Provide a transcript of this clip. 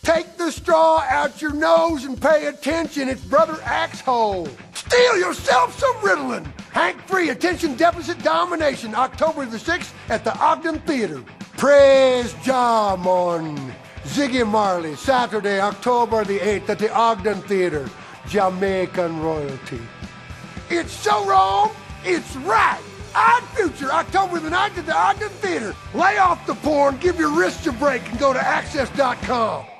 Take the straw out your nose and pay attention. It's Brother AxHole. Steal yourself some Ritalin. Hank3 Attention Deficit Domination, October the 6th at the Ogden Theater. Praise Jah on Ziggy Marley, Saturday, October the 8th at the Ogden Theater. Jamaican royalty. It's so wrong, it's right. Odd Future, October the 9th at the Ogden Theater. Lay off the porn, give your wrists a break, and go to access.com.